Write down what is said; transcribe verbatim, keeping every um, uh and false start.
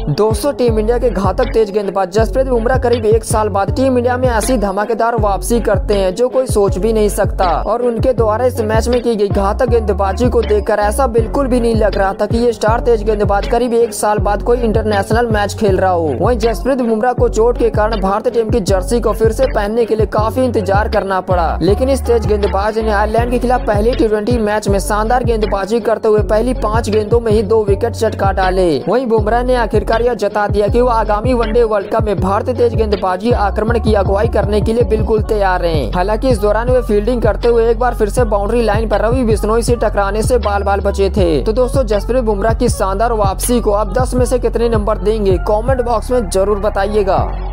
दोस्तों team India के घातक तेज गेंदबाज जसप्रीत बुमराह करीब एक साल बाद टीम इंडिया में ऐसी धमाकेदार वापसी करते हैं जो कोई सोच भी नहीं सकता। और उनके द्वारा इस मैच में की गई घातक गेंदबाजी को देखकर ऐसा बिल्कुल भी नहीं लग रहा था कि ये स्टार तेज गेंदबाज करीब एक साल बाद कोई इंटरनेशनल मैच खेल रहा हो। वहीं जसप्रीत बुमराह को चोट के कारण भारतीय टीम की जर्सी को फिर से पहनने के लिए काफी इंतजार करना पड़ा, लेकिन इस तेज गेंदबाज ने आयरलैंड के खिलाफ पहले टी ट्वेंटी मैच में शानदार गेंदबाजी करते हुए पहली पाँच गेंदों में ही दो विकेट चटका डाले। वहीं बुमराह ने आखिरकार यह जता दिया कि वो आगामी वनडे वर्ल्ड कप में भारतीय तेज गेंदबाजी आक्रमण की अगुवाई करने के लिए बिल्कुल तैयार हैं। हालांकि इस दौरान वे फील्डिंग करते हुए एक बार फिर से बाउंड्री लाइन पर रवि बिश्नोई से टकराने से बाल बाल बचे थे। तो दोस्तों जसप्रीत बुमराह की शानदार वापसी को आप दस में से कितने नंबर देंगे, कमेंट बॉक्स में जरूर बताइएगा।